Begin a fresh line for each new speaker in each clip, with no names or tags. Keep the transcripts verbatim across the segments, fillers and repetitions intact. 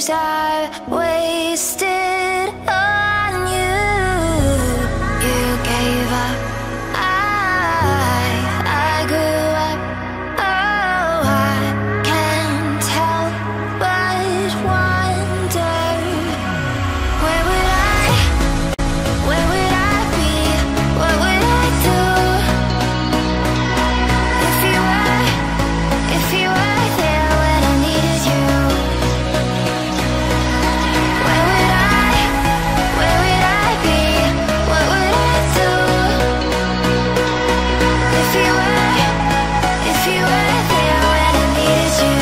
years I wasted on you. You gave up, I, I grew up. Oh, I can't help but wonder, where would I, where would I be, what would I do if you were, if you were there when I needed you? Where would I, where would I be, what would I do if you were, if you were there when I needed you?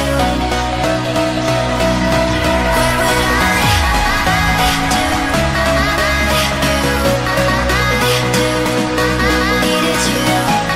Where would I do, needed you?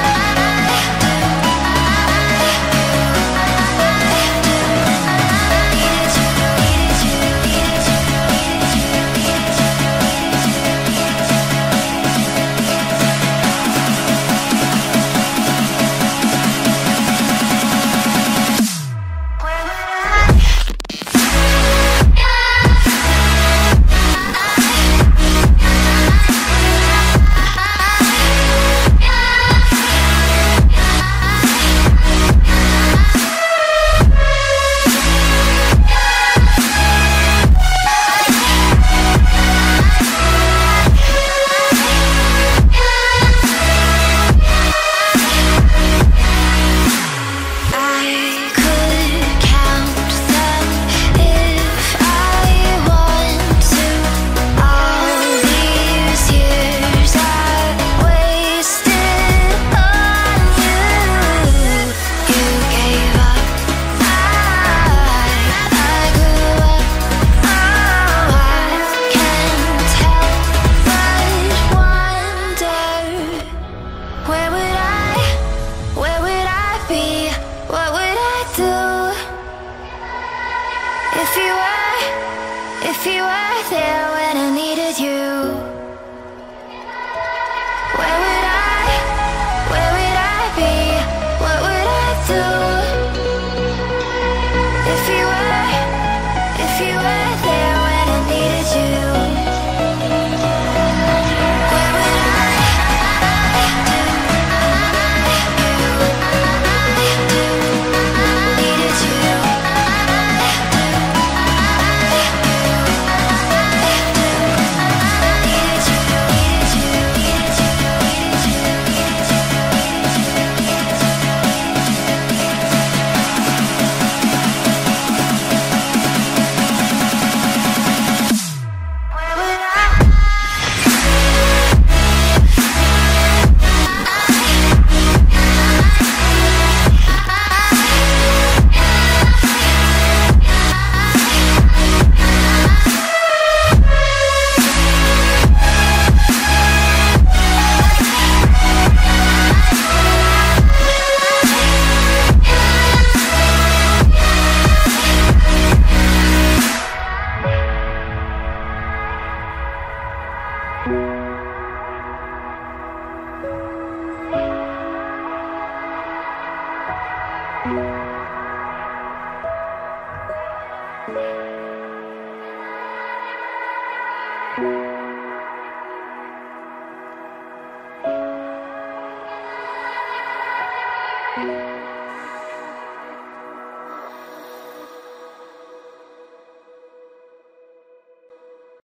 If you were, if you were there when I needed you, where would I, where would I be, what would I do? If you were, if you were there when I needed you, where would I do, needed you? Thank you.